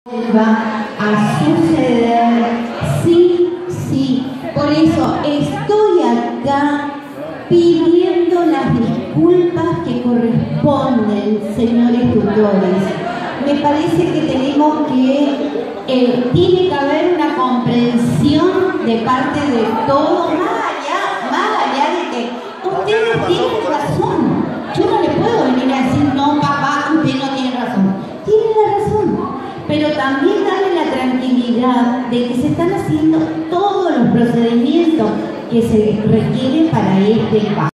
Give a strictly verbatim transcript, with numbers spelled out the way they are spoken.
va a suceder, sí, sí. Por eso estoy acá pidiendo las disculpas que corresponden, señores tutores. Me parece que tenemos que, eh, tiene que haber una comprensión de parte de todos, más allá, más allá de que ustedes tienen razón. Yo no le puedo venir a decir, no, papá, usted no tiene razón. Tiene la razón. Pero también darle la tranquilidad de que se están haciendo todos los procedimientos que se requieren para este paso.